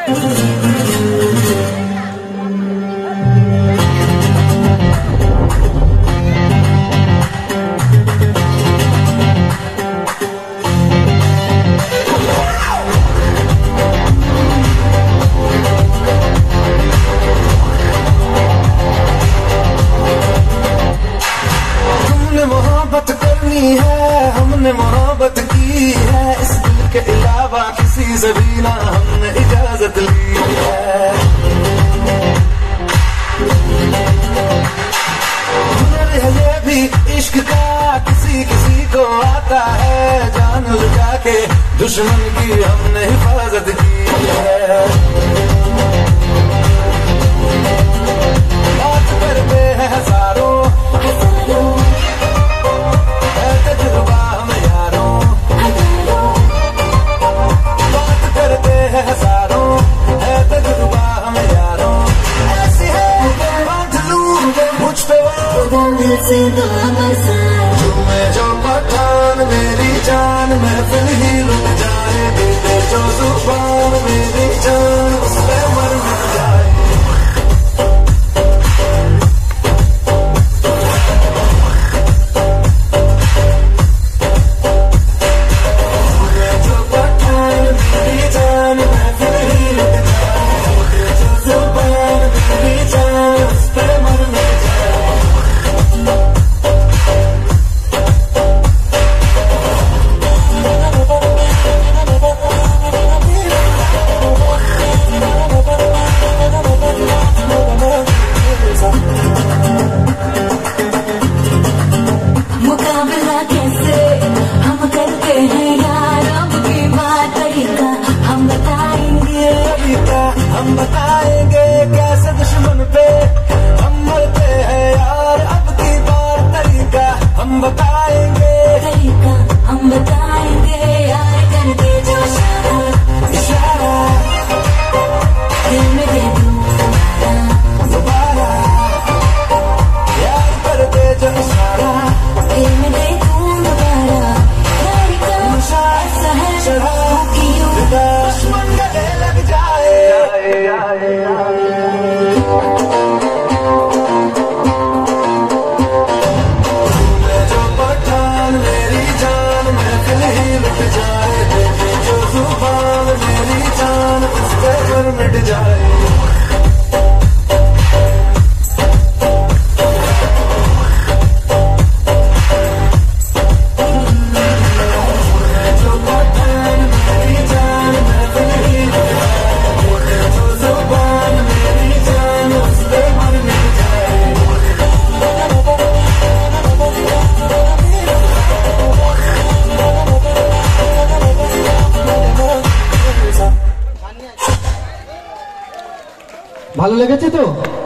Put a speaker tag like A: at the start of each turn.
A: हमने मोहब्बत की है, इस दिल के अलावा किसी से भी ना हमने इजाजत ली है। हुनर है ये भी इश्क का, किसी किसी को आता है, जान लगा के दुश्मन की हमने हिफाजत की है। बात करते हैं हजारों, तजुर्बा हम यारों, बात करते हैं हजारों, है तजुर्बा हम यारों। ऐसी है बांध लूं मुझ पे वो दिल से तुम्हें जो पठान मेरी जान महफिल ही लुट जाए, दे दे जो जुबान मेरी जान उस पे मर मिट जाए। हम बताएंगे कैसे दुश्मन पे हम मरते हैं यार, अब की बार तरीका हम बताएंगे, तरीका हम बताएंगे यार। कर दे जो इशारा, दिल में दे दूं दोबारा, यार कर दे जो इशारा, दिल में दे दूं दोबारा। नशा ऐसा है शराब की दुश्मन गले लग जाए। जो पठान मेरी जान महफिल ही लुट जाए, जो जुबान मेरी जान उस पर मिट जाए।
B: ভালো লেগেছে তো?